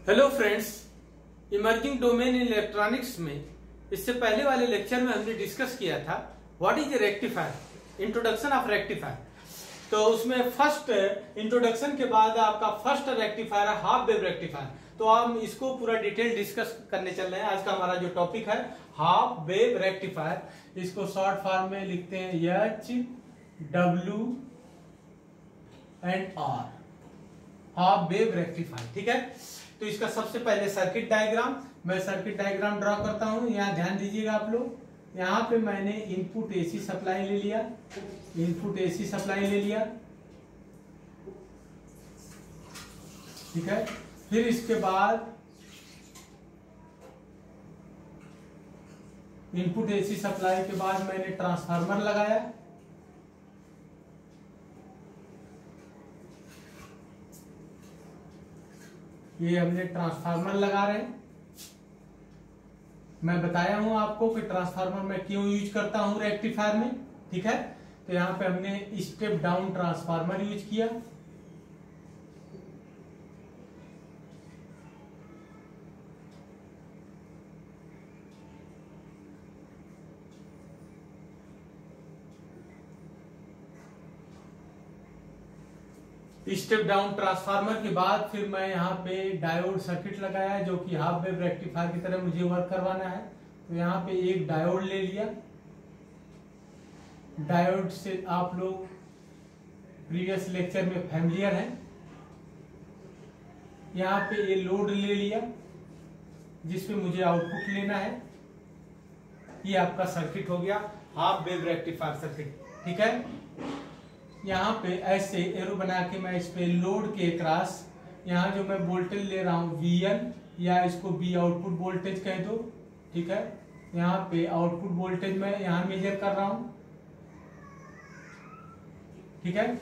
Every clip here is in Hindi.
Hello friends, emerging domain in electronics में इससे पहले वाले लेक्चर में हमने डिस्कस किया था what is a rectifier, introduction of rectifier. तो उसमें फर्स्ट इंट्रोडक्शन के बाद आपका फर्स्ट रेक्टिफायर है हाफ वेव रेक्टिफायर। तो हम इसको पूरा डिटेल डिस्कस करने चल रहे हैं। आज का हमारा जो टॉपिक है हाफ वेव रेक्टिफायर, इसको शॉर्ट फॉर्म में लिखते हैं HWR, हाफ वेव रेक्टिफायर। ठीक है, तो इसका सबसे पहले सर्किट डायग्राम, मैं सर्किट डायग्राम ड्रॉ करता हूं। यहाँ ध्यान दीजिएगा आप लोग, यहाँ पे मैंने इनपुट एसी सप्लाई ले लिया, इनपुट एसी सप्लाई ले लिया। ठीक है, फिर इसके बाद इनपुट एसी सप्लाई के बाद मैंने ट्रांसफार्मर लगाया। ये हमने ट्रांसफार्मर लगा रहे हैं। मैं बताया हूं आपको कि ट्रांसफार्मर मैं क्यों यूज करता हूं रेक्टिफायर में। ठीक है, तो यहां पे हमने स्टेप डाउन ट्रांसफार्मर यूज किया। स्टेप डाउन ट्रांसफार्मर के बाद फिर मैं यहाँ पे डायोड सर्किट लगाया, जो कि हाफ वेव रेक्टिफायर की तरह मुझे वर्क करवाना है। तो यहाँ पे एक डायोड ले लिया। डायोड से आप लोग प्रीवियस लेक्चर में फैमिलियर हैं। यहाँ पे ये लोड ले लिया जिसपे मुझे आउटपुट लेना है। ये आपका सर्किट हो गया हाफ वेव रेक्टिफायर सर्किट। ठीक है, यहाँ पे ऐसे एरो बना के मैं इस पे लोड के क्रॉस यहाँ जो मैं वोल्टेज ले रहा हूँ VN, या इसको B आउटपुट वोल्टेज कह दो। ठीक है, यहाँ पे आउटपुट वोल्टेज मैं यहाँ मेजर कर रहा हूँ। ठीक है,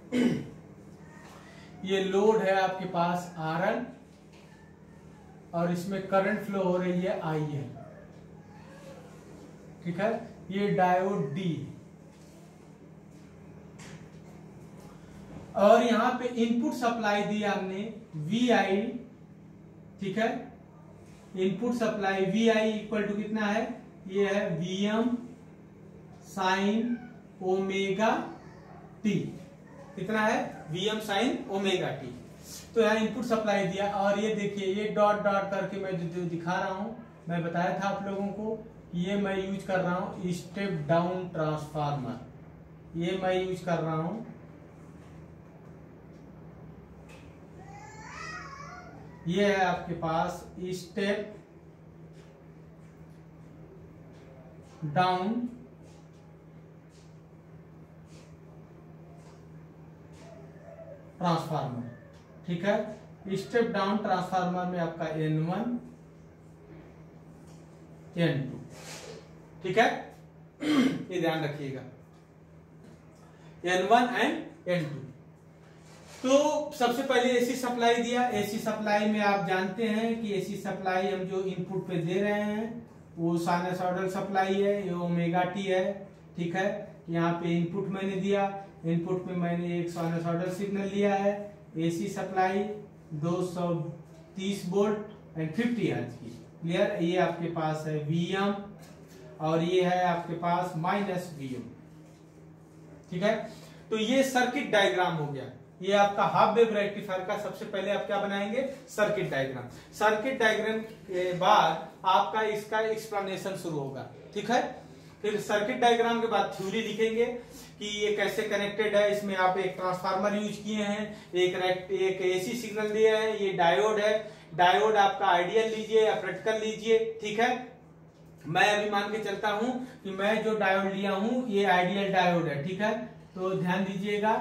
ये लोड है आपके पास RN और इसमें करंट फ्लो हो रही है IN। ठीक है, ये डायोड D और यहाँ पे इनपुट सप्लाई दिया हमने VI। ठीक है, input supply VI equal to कितना है, ये है VM साइन ओमेगा T। कितना है, VM साइन ओमेगा T। तो यहाँ इनपुट सप्लाई दिया और ये देखिए ये डॉट डॉट करके मैं जो दिखा रहा हूं, मैं बताया था आप लोगों को, ये मैं यूज कर रहा हूं स्टेप डाउन ट्रांसफार्मर। ये मैं यूज कर रहा हूं ये है आपके पास स्टेप डाउन ट्रांसफार्मर। ठीक है, स्टेप डाउन ट्रांसफार्मर में आपका N1 N2। ठीक है, ये ध्यान रखिएगा N1 एंड N2। तो सबसे पहले एसी सप्लाई दिया। एसी सप्लाई में आप जानते हैं कि एसी सप्लाई हम जो इनपुट पे दे रहे हैं वो साइनसॉइडल सप्लाई है, ये ओमेगा टी है। ठीक है, यहाँ पे इनपुट मैंने दिया, इनपुट में मैंने एक साइनसॉइडल सिग्नल लिया है। AC supply 230 volt and 50 hertz की। क्लियर, ये आपके पास है VM और ये है आपके पास -VM। ठीक है, तो ये सर्किट डायग्राम हो गया। ये आपका हाफ वेव रेक्टिफायर का सबसे पहले आप क्या बनाएंगे, सर्किट डायग्राम। सर्किट डायग्राम के बाद आपका इसका एक्सप्लेनेशन शुरू होगा। ठीक है, फिर सर्किट डायग्राम के बाद थ्योरी लिखेंगे कि ये कैसे कनेक्टेड है। इसमें आप एक ट्रांसफार्मर यूज किए हैं, एक एसी सिग्नल दिया है, ये डायोड है। डायोड आपका आइडियल लीजिए या प्रैक्टिकल लीजिए। ठीक है, मैं अभी मान के चलता हूं कि मैं जो डायोड लिया हूं ये आइडियल डायोड है। ठीक है, तो ध्यान दीजिएगा।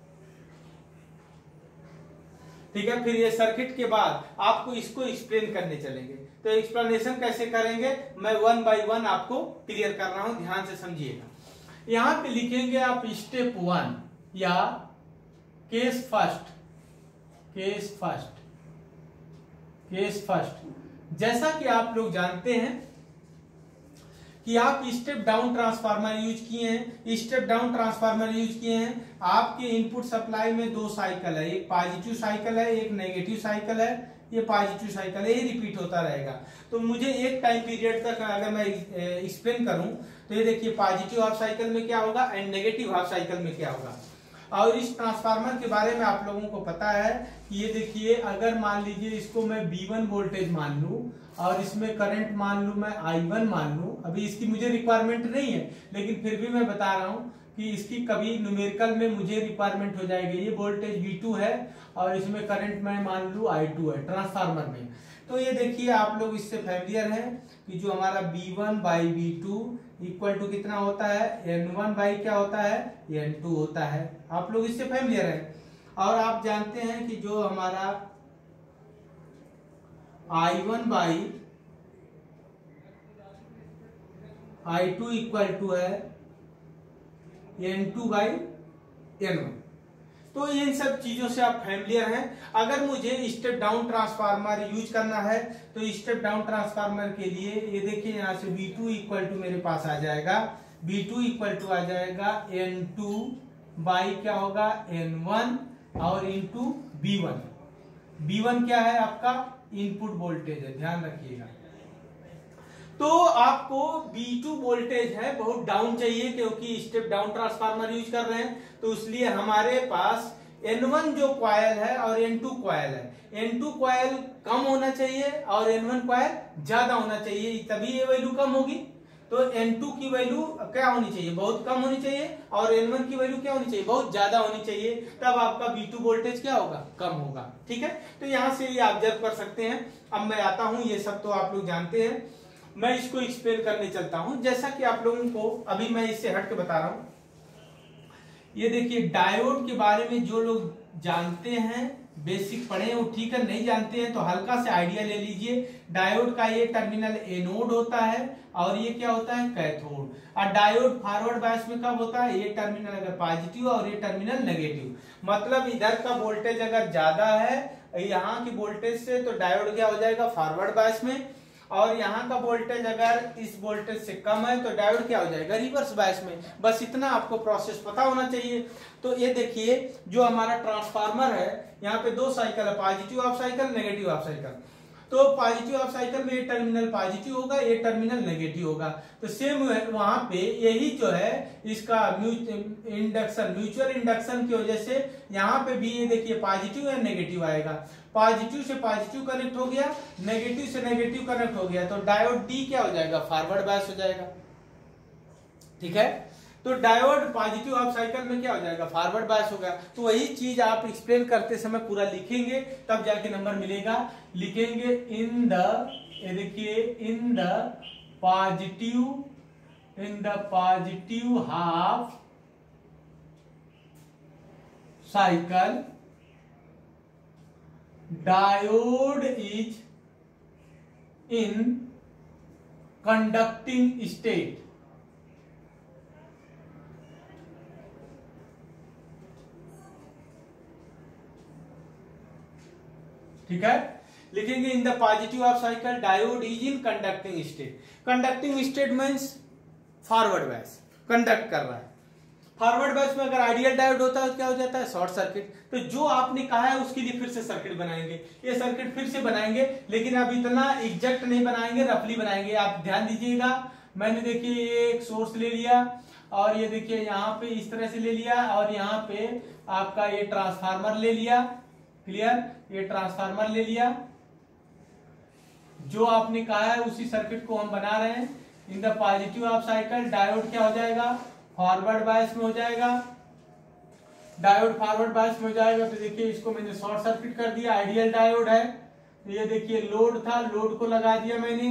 ठीक है, फिर ये सर्किट के बाद आपको इसको एक्सप्लेन करने चलेंगे। तो एक्सप्लेनेशन कैसे करेंगे मैं 1 बाय 1 आपको क्लियर कर रहा हूं, ध्यान से समझिएगा। यहां पे लिखेंगे आप स्टेप 1 या case first. Case first, case first. जैसा कि आप लोग जानते हैं कि आप स्टेप डाउन ट्रांसफार्मर यूज किए हैं, स्टेप डाउन ट्रांसफार्मर यूज किए हैं, आपके इनपुट सप्लाई में दो साइकिल है, एक पॉजिटिव साइकिल है, एक नेगेटिव साइकिल है, ये पॉजिटिव साइकिल है, ये रिपीट होता रहेगा। तो मुझे एक टाइम पीरियड तक अगर मैं एक्सप्लेन करूं तो ये देखिए पॉजिटिव हाफ साइकिल में क्या होगा एंड नेगेटिव हाफ साइकिल में क्या होगा। और इस ट्रांसफार्मर के बारे में आप लोगों को पता है कि ये देखिए, अगर मान लीजिए इसको मैं V1 वोल्टेज मान लूं और इसमें करंट मान लूं मैं I1 मान लूं, अभी इसकी मुझे रिक्वायरमेंट नहीं है लेकिन फिर भी मैं बता रहा हूं कि इसकी कभी न्यूमेरिकल में मुझे रिक्वायरमेंट हो जाएगी। ये वोल्टेज V2 है और इसमें करंट मैं मान लूं I2 है ट्रांसफार्मर में। तो ये देखिए आप लोग इससे फैमिलियर हैं कि जो हमारा V1/V2 इक्वल टू कितना होता है, N1 बाई क्या होता है, N2 होता है। आप लोग इससे फैमिलियर हैं। और आप जानते हैं कि जो हमारा I1/I2 इक्वल टू है N2/N1। तो इन सब चीजों से आप फैमिलियर हैं। अगर मुझे स्टेप डाउन ट्रांसफार्मर यूज करना है तो स्टेप डाउन ट्रांसफार्मर के लिए ये देखिए यहाँ से V2 इक्वल टू मेरे पास आ जाएगा, V2 इक्वल टू आ जाएगा N2 बाई क्या होगा N1 और इंटू V1। V1 क्या है आपका इनपुट वोल्टेज है, ध्यान रखिएगा। तो आपको V2 वोल्टेज है बहुत डाउन चाहिए क्योंकि स्टेप डाउन ट्रांसफार्मर यूज कर रहे हैं, तो इसलिए हमारे पास N1 जो कॉयल है और N2 कॉयल है, N2 कॉयल कम होना चाहिए और N1 कॉयल ज्यादा होना चाहिए, तभी ये वैल्यू कम होगी। तो N2 की वैल्यू क्या होनी चाहिए, बहुत कम होनी चाहिए, और N1 की वैल्यू क्या होनी चाहिए, बहुत ज्यादा होनी चाहिए, तब आपका V2 वोल्टेज क्या होगा, कम होगा। ठीक है, तो यहां से ये ऑब्जर्व कर सकते हैं। अब मैं आता हूं, ये सब तो आप लोग जानते हैं, मैं इसको एक्सप्लेन करने चलता हूं। जैसा कि आप लोगों को अभी मैं इससे हट के बता रहा हूं, ये देखिए डायोड के बारे में जो लोग जानते हैं बेसिक पढ़े हो ठीक है, नहीं जानते हैं तो हल्का से आइडिया ले लीजिए। डायोड का ये टर्मिनल एनोड होता है और ये क्या होता है कैथोड। और डायोड फॉरवर्ड बायस में कब होता है, ये टर्मिनल अगर पॉजिटिव और ये टर्मिनल नेगेटिव, मतलब इधर का वोल्टेज अगर ज्यादा है यहाँ की वोल्टेज से तो डायोड क्या हो जाएगा फॉरवर्ड बायस में, और यहाँ का वोल्टेज अगर इस वोल्टेज से कम है तो डायोड क्या हो जाएगा रिवर्स बायस में। बस इतना आपको प्रोसेस पता होना चाहिए। तो ये देखिए जो हमारा ट्रांसफार्मर है यहाँ पे दो साइकिल है, positive half cycle negative half cycle. तो पॉजिटिव हाफ साइकिल में ये टर्मिनल पॉजिटिव होगा, ये टर्मिनल नेगेटिव होगा। तो सेम वहां पे यही जो है इसका म्यूचुअल इंडक्शन की वजह से यहाँ पे भी ये देखिए पॉजिटिव या नेगेटिव आएगा। पॉजिटिव से पॉजिटिव कनेक्ट हो गया, नेगेटिव से नेगेटिव कनेक्ट हो गया, तो डायोड डी क्या हो जाएगा फॉरवर्ड बायस हो जाएगा। ठीक है, तो डायोड पॉजिटिव हाफ साइकिल में क्या हो जाएगा फॉरवर्ड बायस होगा। तो वही चीज आप एक्सप्लेन करते समय पूरा लिखेंगे तब जाके नंबर मिलेगा। लिखेंगे इन द, ये देखिए in the positive half cycle diode is in conducting state. ठीक है, लिखेंगे in the positive half cycle diode is in conducting state. Conducting state means forward bias, conduct कर रहा है। फॉरवर्ड बायस में अगर आइडियल डायोड होता है तो क्या हो जाता है शॉर्ट सर्किट। तो जो आपने कहा है उसके लिए फिर से सर्किट बनाएंगे, ये सर्किट फिर से बनाएंगे, लेकिन अब इतना एग्जैक्ट नहीं बनाएंगे, रफली बनाएंगे। आप ध्यान दीजिएगा, मैंने देखिए ये एक सोर्स ले लिया और ये देखिए यहाँ पे इस तरह से ले लिया और यहाँ पे आपका ये ट्रांसफार्मर ले लिया, क्लियर, ये ट्रांसफार्मर ले लिया। जो आपने कहा है उसी सर्किट को हम बना रहे हैं। In the positive half cycle diode क्या हो जाएगा फॉरवर्ड बायस में हो जाएगा, डायोड फॉरवर्ड बायस में हो जाएगा। तो देखिए इसको मैंने शॉर्ट सर्किट कर दिया, आइडियल डायोड है। तो ये देखिए लोड था, लोड को लगा दिया मैंने,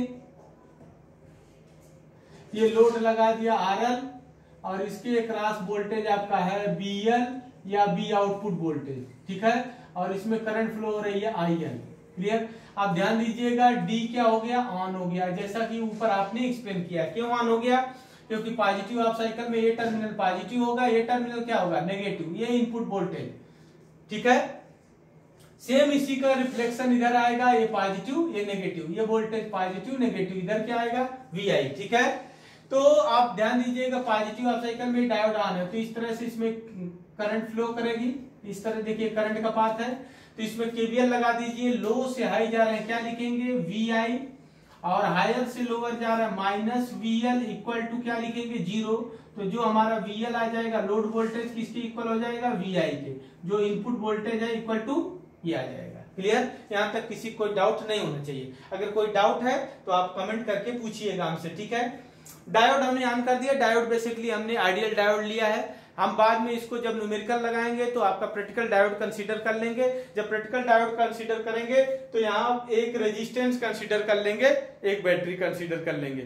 ये लोड लगा दिया RL और इसके अक्रॉस वोल्टेज आपका है BL या B आउटपुट वोल्टेज। ठीक है, और इसमें करंट फ्लो हो रही है IL। क्लियर, आप ध्यान दीजिएगा D क्या हो गया ऑन हो गया, जैसा कि ऊपर आपने एक्सप्लेन किया। क्यों ऑन हो गया, क्योंकि पॉजिटिव हाफ साइकिल में ये टर्मिनल पॉजिटिव होगा, ये टर्मिनल क्या होगा नेगेटिव, ये इनपुट वोल्टेज। ठीक है, सेम इसी का रिफ्लेक्शन इधर आएगा, ये पॉजिटिव ये नेगेटिव, ये वोल्टेज पॉजिटिव नेगेटिव, इधर क्या आएगा VI। ठीक है, तो आप ध्यान दीजिएगा पॉजिटिव हाफ साइकिल में डायोड ऑन है, तो इस तरह से इसमें करंट फ्लो करेगी। इस तरह देखिए करंट का पाथ है, तो इसमें केवीएल लगा दीजिए। लो से हाई जा रहे हैं, क्या लिखेंगे VI, और हायर से लोअर जा रहा है माइनस VL इक्वल टू क्या लिखेंगे 0। तो जो हमारा VL आ जाएगा लोड वोल्टेज किसके इक्वल हो जाएगा VI के, जो इनपुट वोल्टेज है इक्वल टू ये आ जाएगा। क्लियर, यहां तक किसी कोई डाउट नहीं होना चाहिए। अगर कोई डाउट है तो आप कमेंट करके पूछिएगा हमसे, ठीक है। डायोड हमने ऑन कर दिया। डायोड बेसिकली हमने आइडियल डायोड लिया है। हम बाद में इसको जब न्यूमेरिकल लगाएंगे तो आपका प्रैक्टिकल डायोड कंसीडर कर लेंगे। जब प्रैक्टिकल डायोड कंसीडर करेंगे तो यहाँ एक रेजिस्टेंस कंसीडर कर लेंगे, एक बैटरी कंसीडर कर लेंगे,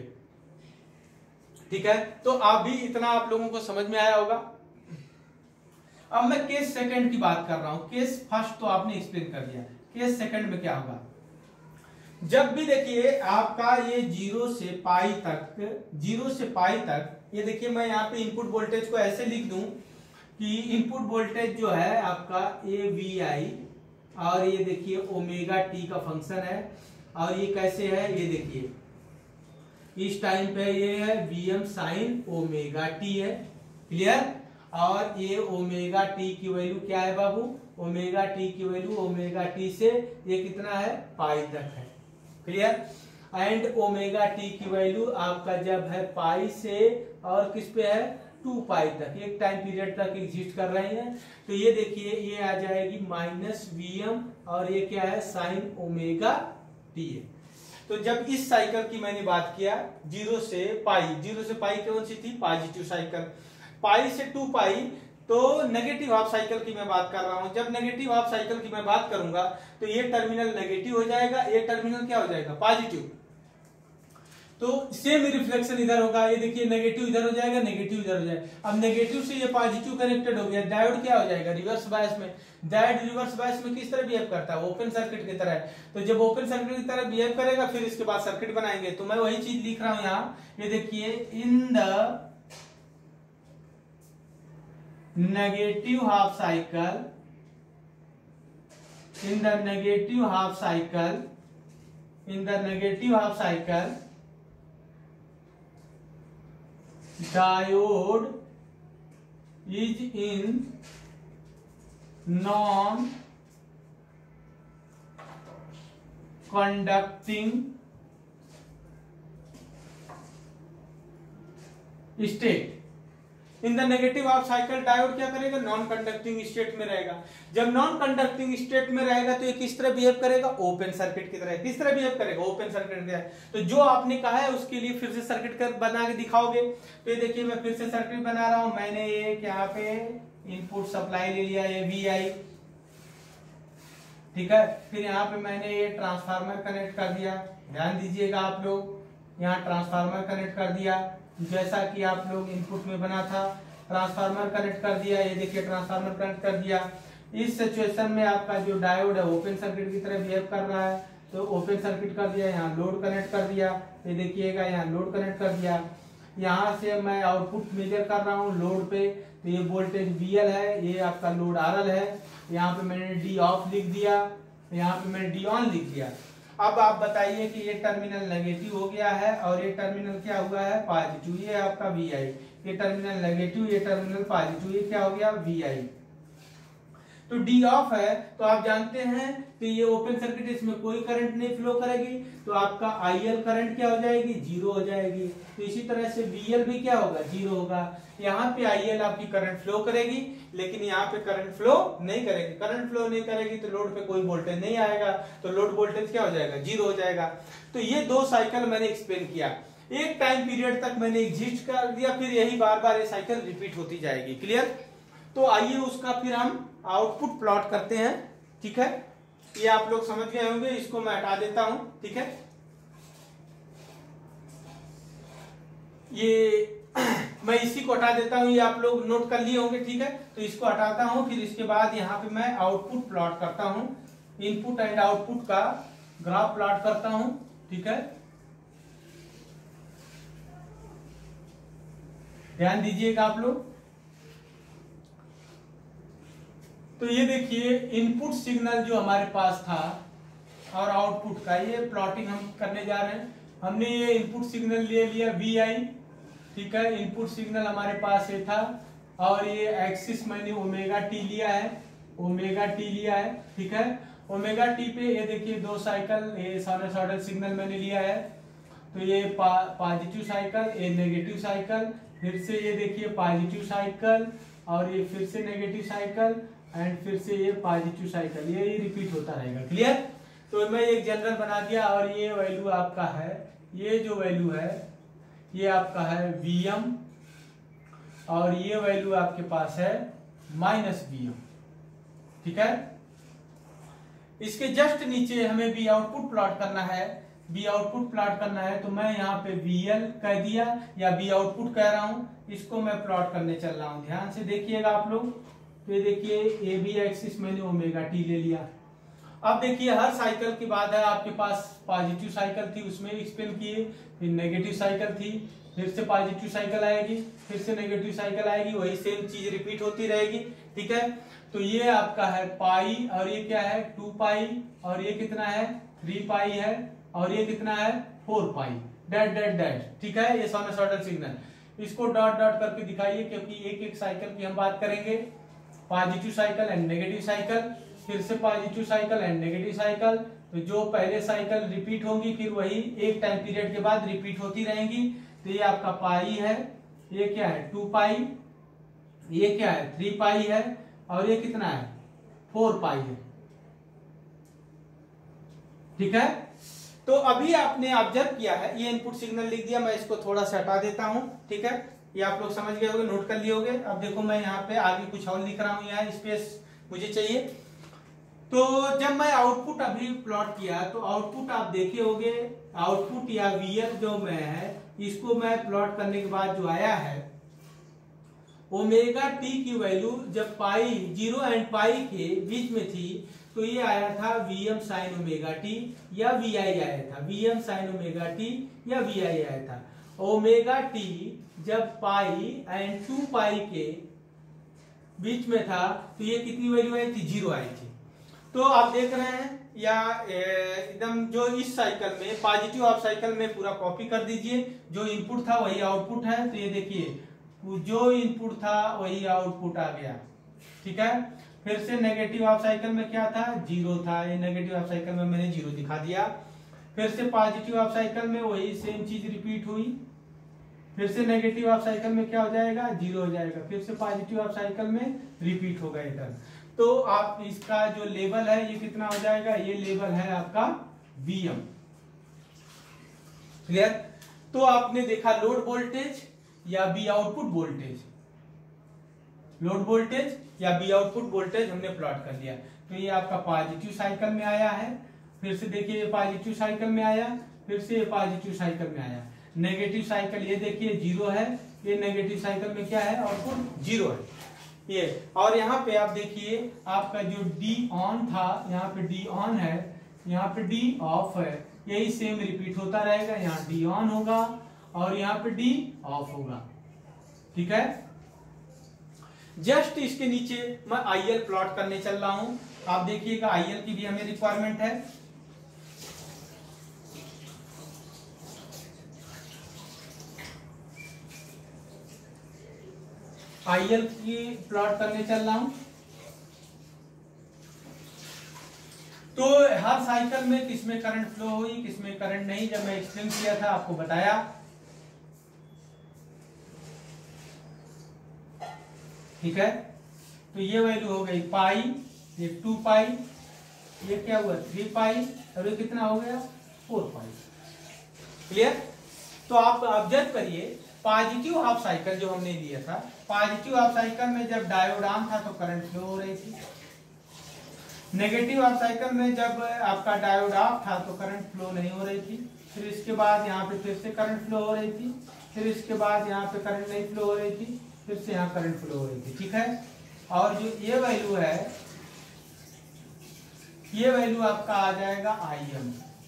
ठीक है। तो अभी इतना आप लोगों को समझ में आया होगा। अब मैं केस सेकंड की बात कर रहा हूं। केस फर्स्ट तो आपने एक्सप्लेन कर दिया, केस सेकंड में क्या होगा। जब भी देखिए आपका ये 0 से पाई तक, ये देखिए मैं यहाँ पे इनपुट वोल्टेज को ऐसे लिख दूं कि इनपुट वोल्टेज जो है आपका AVI, और ये देखिए ओमेगा टी का फंक्शन है, और ये कैसे है ये देखिए इस टाइम पे ये है VM साइन ओमेगा टी है। क्लियर, और ये ओमेगा टी की वैल्यू क्या है बाबू, ओमेगा टी की वैल्यू ओमेगा टी से ये कितना है पाई तक है। क्लियर, एंड ओमेगा टी की वैल्यू आपका जब है पाई से और किस पे है 2 पाई तक, एक टाइम पीरियड तक एग्जिस्ट कर रहे हैं। तो ये देखिए ये आ जाएगी माइनस VM, और ये क्या है साइन ओमेगा टी है। तो जब इस साइकिल की मैंने बात किया 0 से पाई कौन सी थी पॉजिटिव साइकिल, पाई से 2 पाई, तो नेगेटिव हाफ साइकिल की मैं बात कर रहा हूं। जब नेगेटिव हाफ साइकिल की मैं बात करूंगा तो ये टर्मिनल नेगेटिव हो जाएगा, ये टर्मिनल क्या हो जाएगा पॉजिटिव। तो सेम रिफ्लेक्शन इधर होगा, ये देखिए नेगेटिव इधर हो जाएगा, नेगेटिव इधर हो जाएगा। अब नेगेटिव से ये पॉजिटिव कनेक्टेड हो गया, डायोड क्या हो जाएगा रिवर्स बायस में। डायोड रिवर्स बायस में किस तरह बिहेव करता है, ओपन सर्किट की तरह। तो जब ओपन सर्किट की तरह बिहेव करेगा फिर इसके बाद सर्किट बनाएंगे। तो मैं वही चीज लिख रहा हूं यहाँ, ये देखिए in the negative half cycle, in the negative half cycle, diode is in non conducting state। In the negative half cycle diode क्या करेगा, नॉन कंडक्टिंग स्टेट में रहेगा। जब नॉन कंडक्टिंग स्टेट में रहेगा तो ये किस तरह बिहेव करेगा, ओपन सर्किट की तरह। किस तरह बिहेव करेगा, ओपन सर्किट की तरह। तो जो आपने कहा है उसके लिए फिर से सर्किट कर बना के दिखाओगे। तो ये देखिए मैं फिर से सर्किट बना रहा हूं। मैंने एक यहाँ पे इनपुट सप्लाई ले लिया ये VI, ठीक है। फिर यहाँ पे मैंने ये ट्रांसफार्मर कनेक्ट कर दिया, ध्यान दीजिएगा आप लोग, यहाँ ट्रांसफार्मर कनेक्ट कर दिया जैसा कि आप लोग इनपुट में बना था। ट्रांसफार्मर कनेक्ट कर दिया, ये देखिए ट्रांसफार्मर कनेक्ट कर दिया। इस सिचुएशन में आपका जो डायोड है ओपन सर्किट की तरह बिहेव कर रहा है, तो ओपन सर्किट कर दिया। यहाँ लोड कनेक्ट कर दिया, ये देखिएगा यहाँ लोड कनेक्ट कर दिया। यहाँ से मैं आउटपुट मेजर कर रहा हूँ लोड पे, तो ये वोल्टेज VL है, ये आपका लोड RL है। यहाँ पे मैंने D ऑफ लिख दिया, यहाँ पे मैंने D ऑन लिख दिया। अब आप बताइए कि ये टर्मिनल नेगेटिव हो गया है और ये टर्मिनल क्या हुआ है पॉजिटिव, ये आपका VI। ये टर्मिनल नेगेटिव, ये टर्मिनल पॉजिटिव, ये क्या हो गया VI। तो D ऑफ है, तो आप जानते हैं कि ये ओपन सर्किट, इसमें कोई करंट नहीं फ्लो करेगी, तो आपका IL करंट क्या हो जाएगी 0 हो जाएगी। तो इसी तरह से VL भी क्या होगा 0 होगा। यहाँ पे IL आपकी करंट फ्लो करेगी, लेकिन यहाँ पे करंट फ्लो नहीं करेगी। करंट फ्लो नहीं करेगी तो लोड पे कोई वोल्टेज नहीं आएगा, तो लोड वोल्टेज क्या हो जाएगा 0 हो जाएगा। तो ये 2 साइकिल मैंने एक्सप्लेन किया, एक टाइम पीरियड तक मैंने एग्जिस्ट कर दिया, फिर यही बार बार ये साइकिल रिपीट होती जाएगी। क्लियर, तो आइए उसका फिर हम आउटपुट प्लॉट करते हैं, ठीक है। ये आप लोग समझ गए होंगे, इसको मैं हटा देता हूं, ठीक है। ये मैं इसी को हटा देता हूं, ये आप लोग नोट कर लिए होंगे, ठीक है। तो इसको हटाता हूं, फिर इसके बाद यहाँ पे मैं आउटपुट प्लॉट करता हूं, इनपुट एंड आउटपुट का ग्राफ प्लॉट करता हूं, ठीक है। ध्यान दीजिएगा आप लोग। तो ये देखिए इनपुट सिग्नल जो हमारे पास था और आउटपुट का, ये प्लॉटिंग हम करने जा रहे हैं। हमने ये इनपुट सिग्नल ले लिया VI, ठीक है। इनपुट सिग्नल हमारे पास ये था और ये एक्सिस मैंने ओमेगा टी लिया है, ओमेगा टी लिया है, ठीक है। ओमेगा टी पे ये देखिए 2 साइकिल, ये साइनसॉइडल सिग्नल मैंने लिया है, तो ये पॉजिटिव साइकिल, ये नेगेटिव साइकिल, फिर से ये देखिए पॉजिटिव साइकिल और ये फिर से नेगेटिव साइकिल एंड फिर से ये पॉजिटिव साइकिल, ये रिपीट होता रहेगा। क्लियर? तो मैं एक जनरल बना दिया और ये वैल्यू आपका है, ये जो वैल्यू है ये आपका है Vm और ये वैल्यू आपके पास है -Vm, ठीक है। इसके जस्ट नीचे हमें V आउटपुट प्लॉट करना है, V आउटपुट प्लॉट करना है, तो मैं यहाँ पे VL कह दिया या V आउटपुट कह रहा हूं, इसको मैं प्लॉट करने चल रहा हूं। ध्यान से देखिएगा आप लोग, तो ये देखिए ए बी एक्सिस मैंने ओमेगा टी ले लिया। अब देखिए हर साइकिल के बाद है आपके पास पॉजिटिव साइकिल थी, उसमें एक्सपेंड किए, फिर नेगेटिव साइकिल थी, फिर से पॉजिटिव साइकिल आएगी, फिर से नेगेटिव साइकिल आएगी, वही सेम चीज रिपीट होती रहेगी, ठीक है। तो ये आपका है पाई और ये क्या है 2 पाई और ये कितना है 3 पाई है और ये कितना है 4 पाई, डैट डैट डैट, ठीक है। ये साइनसॉइडल सिग्नल, इसको डॉट डॉट करके दिखाइए क्योंकि एक एक साइकिल की हम बात करेंगे। Positive cycle and negative cycle, फिर से positive cycle and negative cycle, तो जो पहले साइकिल रिपीट होंगी फिर वही एक टाइम पीरियड के बाद रिपीट होती रहेंगी। तो ये आपका पाई है, ये क्या है 2 पाई, ये क्या है 3 पाई है और ये कितना है 4 पाई है, ठीक है। तो अभी आपने ऑब्जर्व किया है, ये इनपुट सिग्नल लिख दिया, मैं इसको थोड़ा सा हटा देता हूं, ठीक है। ये आप लोग समझ गए होंगे, नोट कर लिए होंगे। अब देखो मैं यहाँ पे आगे कुछ और लिख रहा हूं, यहाँ स्पेस मुझे चाहिए। तो जब मैं आउटपुट अभी प्लॉट किया तो आउटपुट आप देखे होंगे, आउटपुट या VL जो मैं है इसको मैं प्लॉट करने के बाद जो आया है ओमेगा टी की वैल्यू जब पाई 0 एंड पाई के बीच में थी तो ये आया था Vm साइन ओमेगा टी या Vi आया था, Vm साइन ओमेगा टी या Vi आया था। ओमेगा टी जब पाई एंड 2 पाई के बीच में था तो ये कितनी वैल्यू आई थी 0 आई थी। तो आप देख रहे हैं या एकदम जो इस साइकिल में पॉजिटिव ऑफ साइकिल में पूरा कॉपी कर दीजिए, जो इनपुट था वही आउटपुट है। तो ये देखिए जो इनपुट था वही आउटपुट आ गया, ठीक है। फिर से नेगेटिव ऑफ साइकिल में क्या था 0 था, ये नेगेटिव ऑफ साइकिल में मैंने 0 दिखा दिया। फिर से पॉजिटिव ऑफ साइकिल में वही सेम चीज रिपीट हुई, फिर से नेगेटिव ऑफ साइकिल में क्या हो जाएगा 0 हो जाएगा, फिर से पॉजिटिव ऑफ साइकिल में रिपीट होगा इधर। तो आप इसका जो लेवल है ये कितना हो जाएगा, ये लेवल है आपका Vm, क्लियर। तो आपने देखा लोड वोल्टेज या B output voltage, load voltage या बी आउटपुट वोल्टेज हमने प्लॉट कर लिया। तो ये आपका पॉजिटिव साइकिल में आया है, फिर से देखिए ये पॉजिटिव साइकिल में आया, फिर से ये पॉजिटिव साइकिल में आया। नेगेटिव साइकिल ये देखिए 0 है, ये नेगेटिव साइकिल में क्या है आउटपुट 0 है ये। और यहाँ पे आप देखिए आपका जो डी ऑन था यहाँ पे डी ऑन है, यहाँ पे डी ऑफ है, यही सेम रिपीट होता रहेगा। यहाँ डी ऑन होगा और यहाँ पे डी ऑफ होगा, ठीक है। जस्ट इसके नीचे मैं IL प्लॉट करने चल रहा हूं, आप देखिएगा IL की भी हमें रिक्वायरमेंट है। IL की प्लॉट करने चल रहा हूं। तो हर साइकिल में किसमें करंट फ्लो हुई किसमें करंट नहीं, जब मैं एक्सप्लेन किया था आपको बताया, ठीक है। तो ये वैल्यू हो गई पाई, ये 2 पाई, ये क्या हुआ 3 पाई और ये कितना हो गया 4 पाई, क्लियर। तो आप ऑब्जर्व करिए पॉजिटिव हाफ साइकिल जो हमने लिया था, पॉजिटिव हाफ साइकिल में जब डायोड ऑन था तो करंट फ्लो हो रही थी। नेगेटिव हाफ साइकिल में जब आपका डायोड ऑफ था तो करंट फ्लो नहीं हो रही थी। फिर इसके बाद यहाँ पे फिर से करंट फ्लो हो रही थी, फिर इसके बाद यहाँ पे करंट नहीं फ्लो हो रही थी, फिर से यहाँ करंट फ्लो हो रही थी, ठीक है। और जो ये वैल्यू है ये वैल्यू आपका आ जाएगा Im,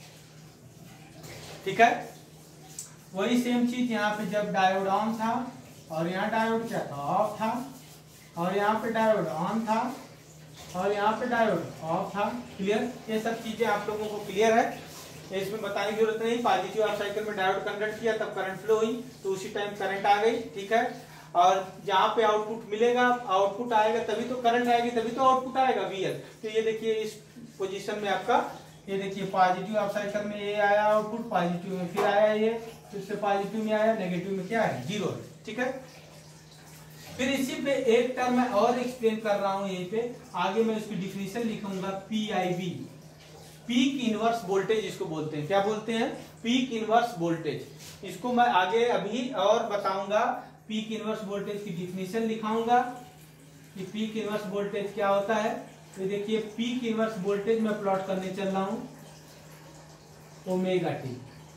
ठीक है। वही सेम चीज यहाँ पे जब डायोड ऑन था और यहाँ डायोड क्या था ऑफ था, और यहाँ पे डायोड ऑन था और यहाँ पे डायोड ऑफ था, क्लियर। ये सब चीजें आप लोगों को क्लियर है। इसमें बताने की जरूरत नहीं, पॉजिटिव हाफ साइकिल में डायोड कंडक्ट किया तब करंट फ्लो हुई, तो उसी टाइम करंट आ गई, ठीक है। और जहां पे आउटपुट मिलेगा, आउटपुट आएगा तभी तो करंट आएगी, तभी तो आउटपुट आएगा VL। तो ये देखिए इस पोजीशन में आपका, ये देखिए पॉजिटिव हाफ साइकिल में ये आया आउटपुट, पॉजिटिव में फिर आया ये, तो इससे पॉजिटिव में आया, नेगेटिव में क्या है, 0 है, ठीक है। फिर इसी पे एक टर्म मैं और एक्सप्लेन कर रहा हूं यहीं पे, आगे मैं इसकी डिफिनेशन लिखूंगा PIV, पीक इनवर्स वोल्टेज इसको बोलते हैं। क्या बोलते हैं? Peak inverse voltage. इसको मैं आगे अभी और बताऊंगा। पीक इनवर्स वोल्टेज की डिफिनेशन लिखाऊंगा कि पीक इनवर्स वोल्टेज क्या होता है। तो देखिए पीक इनवर्स वोल्टेज मैं प्लॉट करने चल रहा हूं, ओमेगा टी।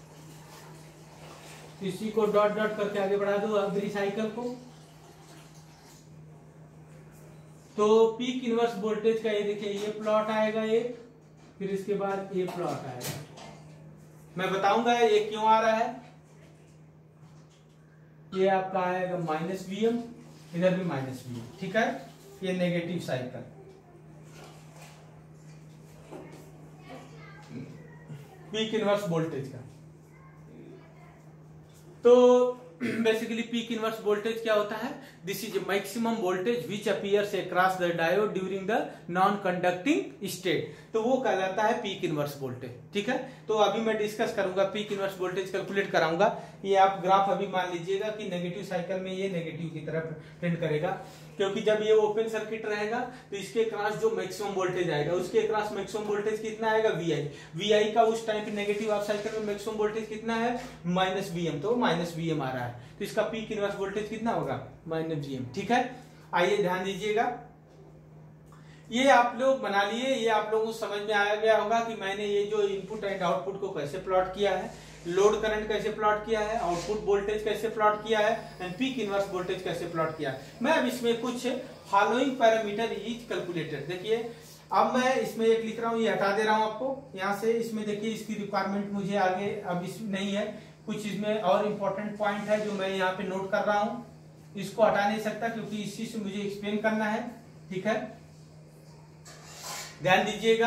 इसी को डॉट डॉट करके आगे बढ़ा दो अगली साइकिल को। तो पीक इनवर्स वोल्टेज का ये देखिए ये प्लॉट आएगा, ये फिर इसके बाद ये प्लॉट आएगा। मैं बताऊंगा ये क्यों आ रहा है। ये आपका आएगा -Vm, इधर भी -Vm, ठीक है। ये negative cycle. Peak inverse voltage का तो बेसिकली पीक इनवर्स वोल्टेज क्या होता है? This is maximum voltage which appears across the diode during the non conducting state. तो वो कहलाता है पीक इनवर्स वोल्टेज, ठीक है। तो अभी मैं डिस्कस करूंगा, पीक इनवर्स वोल्टेज कैलकुलेट कराऊंगा। ये आप ग्राफ अभी मान लीजिएगा कि नेगेटिव साइकिल में ये नेगेटिव की तरफ टेंड करेगा, क्योंकि जब ये ओपन सर्किट रहेगा तो इसके क्रॉस जो मैक्सिमम वोल्टेज आएगा, उसके क्रॉस मैक्सिमम वोल्टेज कितना आएगा? VI का उस टाइम पे नेगेटिव हाफ साइकिल में मैक्सिमम वोल्टेज कितना है? -Vm, तो -Vm आ रहा है, तो इसका पीक इनवर्स वोल्टेज कितना होगा? -Vm, ठीक है। आइए ध्यान दीजिएगा, ये आप लोग बना लिए, ये आप लोगों को समझ में आ गया होगा कि मैंने ये जो इनपुट एंड आउटपुट को कैसे प्लॉट किया है, लोड करंट कैसे प्लॉट किया है, आउटपुट वोल्टेज कैसे प्लॉट किया है, एंड पीक इनवर्स वोल्टेज कैसे प्लॉट किया है। मैं अब इसमें कुछ फॉलोइंग पैरामीटर इज कैलकुलेटेड। देखिए अब मैं इसमें एक लिख रहा हूँ, ये हटा दे रहा हूँ आपको यहाँ से। इसमें देखिए इसकी रिक्वायरमेंट मुझे आगे अब इसमें नहीं है, कुछ इसमें और इम्पोर्टेंट पॉइंट है जो मैं यहाँ पे नोट कर रहा हूँ। इसको हटा नहीं सकता क्योंकि इसी से मुझे एक्सप्लेन करना है, ठीक है। ध्यान दीजिएगा,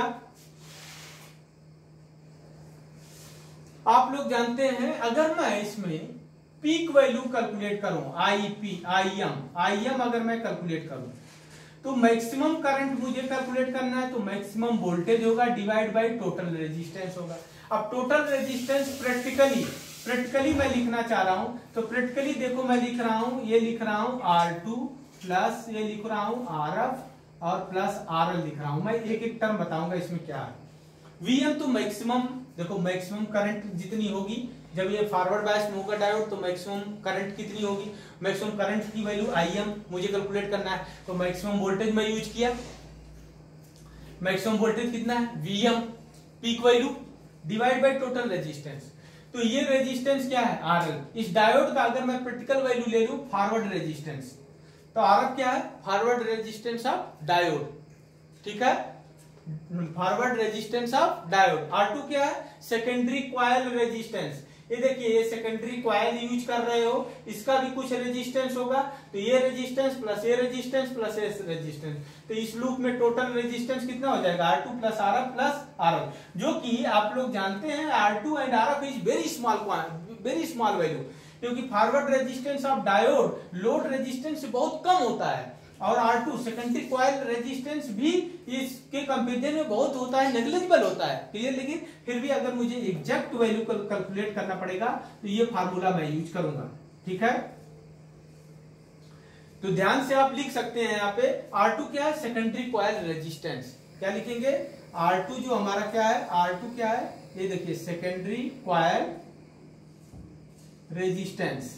आप लोग जानते हैं अगर मैं इसमें पीक वैल्यू कैलकुलेट करूं, IM अगर मैं कैलकुलेट करूं तो मैक्सिमम करंट मुझे कैलकुलेट करना है, तो मैक्सिमम वोल्टेज होगा डिवाइड बाय टोटल रेजिस्टेंस होगा। अब टोटल रेजिस्टेंस प्रैक्टिकली मैं लिखना चाह रहा हूं, तो प्रैक्टिकली देखो मैं लिख रहा हूं, ये लिख रहा हूं R2 प्लस ये लिख रहा हूं RF और प्लस RL लिख रहा हूं। मैं एक एक टर्म बताऊंगा इसमें क्या है। Vm तो मैक्सिमम, देखो मैक्सिमम करंट जितनी होगी जब ये फॉरवर्ड बायस में होगा डायोड, तो मैक्सिमम करंट कितनी होगी? मैक्सिमम करंट की वैल्यू IM मुझे कैलकुलेट करना है, तो मैक्सिमम वोल्टेज मैं यूज किया। मैक्सिमम वोल्टेज कितना है? Vm peak value divide by total resistance. तो ये रेजिस्टेंस क्या है? RL। इस डायोड का अगर मैं प्रैक्टिकल वैल्यू ले लूं फॉरवर्ड रेजिस्टेंस, तो RF क्या है? फॉरवर्ड रेजिस्टेंस ऑफ डायोड, ठीक है। Forward resistance of diode. R2 क्या है? Secondary coil resistance. ये देखिए ये सेकेंडरी कॉइल यूज कर रहे हो, इसका भी कुछ रेजिस्टेंस होगा, तो ये रेजिस्टेंस प्लस ये रेजिस्टेंस प्लस ये रेजिस्टेंस, तो इस लूप में टोटल रेजिस्टेंस कितना हो जाएगा? R2 plus RF plus RL, जो कि आप लोग जानते हैं R2 and RF is very small value, क्योंकि forward resistance of diode load resistance से बहुत कम होता है, और R2 सेकेंडरी कॉइल रेजिस्टेंस भी इसके कंपेरिजन में बहुत होता है, नेग्लिजिबल होता है, क्लियर। लेकिन फिर भी अगर मुझे एग्जैक्ट वैल्यू कैलकुलेट करना पड़ेगा तो ये फार्मूला मैं यूज करूंगा, ठीक है। तो ध्यान से आप लिख सकते हैं यहाँ पे R2 क्या है? Secondary coil resistance. क्या लिखेंगे? R2 जो हमारा क्या है? R2 क्या है? ये देखिए सेकेंडरी कॉइल रेजिस्टेंस।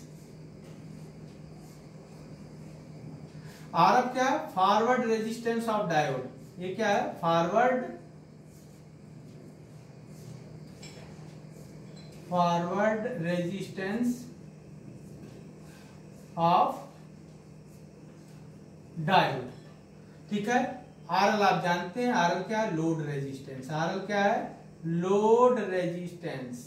RF क्या है? Forward resistance of diode. ये क्या है? फॉरवर्ड रेजिस्टेंस ऑफ डायोड, ठीक है। RL आप जानते हैं, RL क्या है? Load resistance. RL क्या है? लोड रेजिस्टेंस,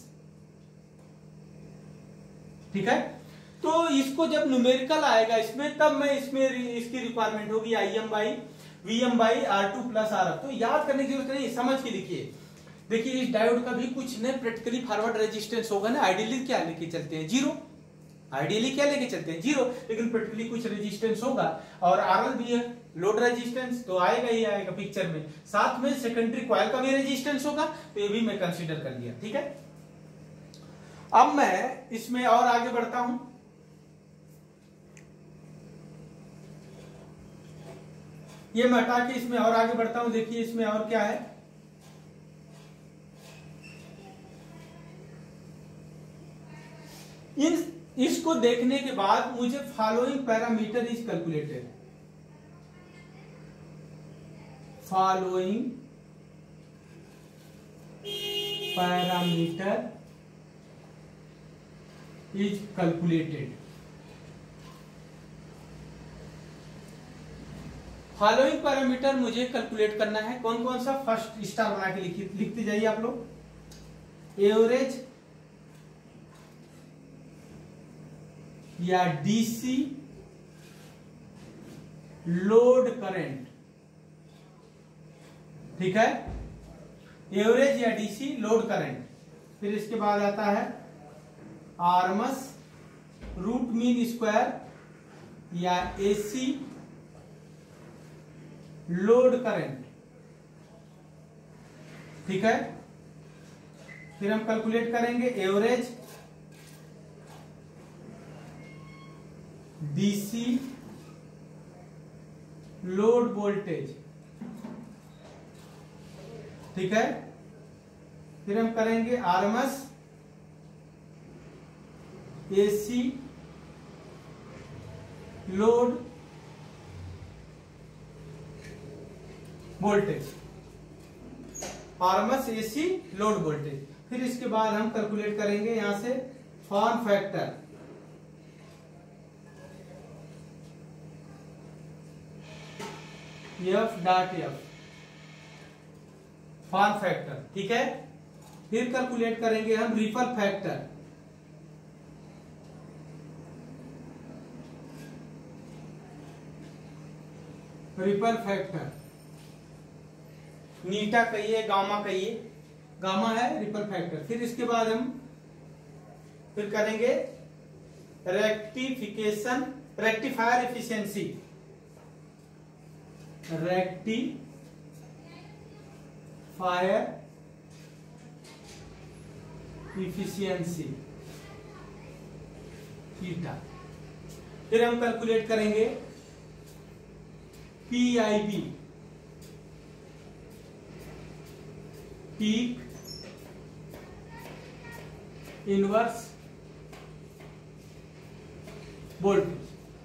ठीक है। तो इसको जब न्यूमेरिकल आएगा इसमें, तब मैं इसमें इसकी रिक्वायरमेंट होगी IM by VM by R2 plus RF। तो याद करने की जरूरत नहीं, समझ के लिखिए। देखिए इस डायोड का भी कुछ न प्रैक्टिकली फॉरवर्ड रेजिस्टेंस होगा ना, आइडियली क्या लेके चलते हैं, जीरो, आइडियली क्या लेके चलते हैं, जीरो, लेकिन प्रैक्टिकली कुछ रेजिस्टेंस होगा। और आरएल भी है, लोड रेजिस्टेंस तो आएगा ही आएगा पिक्चर में, साथ में सेकेंडरी कॉइल का भी रेजिस्टेंस होगा, तो ये भी मैं कंसीडर कर लिया। ठीक है, अब मैं इसमें और आगे बढ़ता हूं। ये मैं हटा के इसमें और आगे बढ़ता हूं। देखिए इसमें और क्या है, इसको देखने के बाद मुझे following parameter is calculated, following parameter is calculated. Following parameter मुझे कैलकुलेट करना है, कौन कौन सा, फर्स्ट स्टार बना के लिखते जाइए आप लोग। एवरेज या डीसी लोड करंट, ठीक है, एवरेज या डीसी लोड करंट। फिर इसके बाद आता है आरएमएस रूट मीन स्क्वायर या एसी लोड करंट, ठीक है। फिर हम कैलकुलेट करेंगे एवरेज डीसी लोड वोल्टेज, ठीक है। फिर हम करेंगे RMS AC load voltage, RMS AC load voltage. फिर इसके बाद हम कैलकुलेट करेंगे यहां से form factor, F dot F, form factor, ठीक है। फिर कैलकुलेट करेंगे हम रिपल फैक्टर, रिपल फैक्टर, नीटा कहिए गामा कहिए, गामा है रिपल फैक्टर। फिर इसके बाद हम फिर करेंगे rectification, rectifier efficiency, rectifier efficiency theta. फिर हम कैलकुलेट करेंगे पीआईबी, पीक इनवर्स वोल्टेज।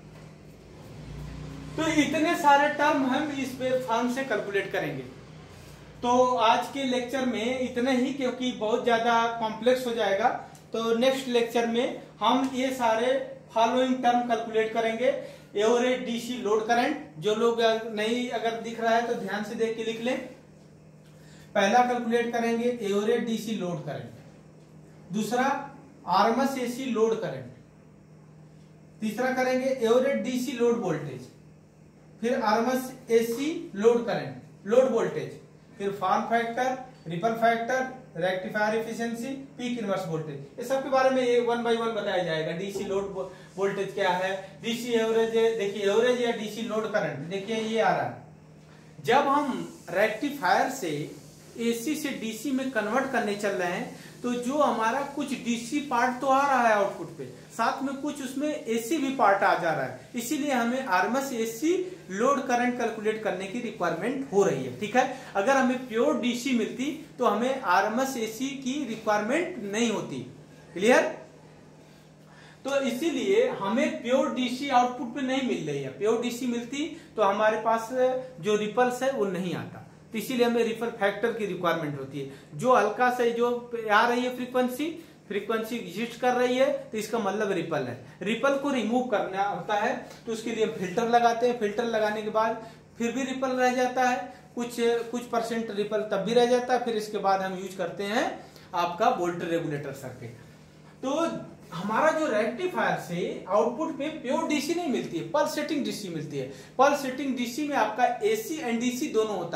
तो इतने सारे टर्म हम इस वेव फॉर्म से कैलकुलेट करेंगे। तो आज के लेक्चर में इतने ही, क्योंकि बहुत ज्यादा कॉम्प्लेक्स हो जाएगा। तो नेक्स्ट लेक्चर में हम ये सारे फॉलोइंग टर्म कैलकुलेट करेंगे। एवरेज डीसी लोड करंट, जो लोग नहीं अगर दिख रहा है तो ध्यान से देख के लिख लें। पहला कैलकुलेट करेंगे एवरेज डीसी लोड करंट, दूसरा आरएमएस एसी लोड करंट, तीसरा करेंगे एवरेज डीसी लोड वोल्टेज, फिर RMS AC load current, load voltage, फिर form factor, ripple factor, rectifier efficiency, peak inverse voltage. ये सब के बारे में ये 1 बाय 1 बताया जाएगा। डीसी लोड वोल्टेज क्या है, डीसी एवरेज, देखिए एवरेज या डीसी लोड करंट, देखिए ये आ रहा है। जब हम रेक्टिफायर से एसी से डीसी में कन्वर्ट करने चल रहे हैं, तो जो हमारा कुछ डीसी पार्ट तो आ रहा है आउटपुट पे, साथ में कुछ उसमें एसी भी पार्ट आ जा रहा है। इसीलिए हमें RMS AC load current calculate करने की रिक्वायरमेंट हो रही है, ठीक है। अगर हमें प्योर डीसी मिलती तो हमें आरएमएस एसी की रिक्वायरमेंट नहीं होती। क्लियर? तो इसीलिए हमें प्योर डीसी आउटपुट पे नहीं मिल रही है। प्योर डीसी मिलती तो हमारे पास जो रिपल्स है वो नहीं आता। तो इसीलिए हमें रिपल फैक्टर की रिक्वायरमेंट होती है। जो हल्का से जो आ रही है फ्रीक्वेंसी एग्जिस्ट कर रही है, तो इसका मतलब रिपल है। रिपल को रिमूव करना होता है तो उसके लिए हम फिल्टर लगाते हैं। फिल्टर लगाने के बाद फिर भी रिपल रह जाता है, कुछ परसेंट रिपल तब भी रह जाता है। फिर इसके बाद हम यूज करते हैं आपका वोल्टेज रेगुलेटर सर्किट। तो हमारा जो रेक्टिफायर से आउटपुट पे प्योर डीसी नहीं मिलती है, पल्सेटिंग डीसी मिलती है। पल्सेटिंग डीसी में आपका एसी एंड डीसी दोनों होता है।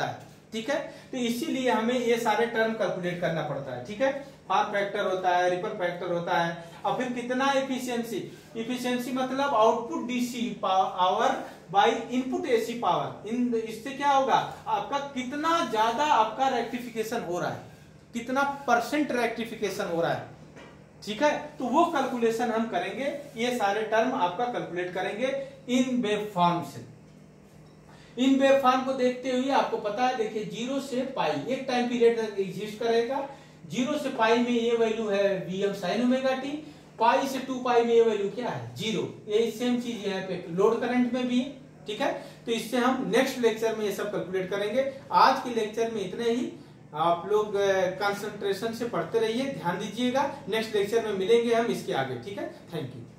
ठीक है। तो इसीलिए हमें ये सारे टर्म कैलकुलेट करना पड़ता है, ठीक है। फॉर्म फैक्टर होता है, रिपल फैक्टर होता है, और फिर कितना एफिशिएंसी, एफिशिएंसी मतलब output DC power by input AC power. इन इससे क्या होगा, आपका कितना ज्यादा आपका रेक्टिफिकेशन हो रहा है, कितना परसेंट रेक्टिफिकेशन हो रहा है, ठीक है। तो वो कैलकुलेशन हम करेंगे, ये सारे टर्म आपका कैलकुलेट करेंगे इन वेव फॉर्म से। इन वेव फॉर्म को देखते हुए आपको पता है, देखिए 0 से पाई एक टाइम पीरियड तक एग्जिस्ट करेगा। 0 से पाई में ये वैल्यू है Vm sin omega t, pi से 2 पाई में ये वैल्यू क्या है 0। ये सेम चीज यहाँ पे लोड करंट में भी, ठीक है। तो इससे हम नेक्स्ट लेक्चर में ये सब कैलकुलेट करेंगे। आज के लेक्चर में इतने ही, आप लोग कंसंट्रेशन से पढ़ते रहिए, ध्यान दीजिएगा। नेक्स्ट लेक्चर में मिलेंगे हम इसके आगे, ठीक है। Thank you.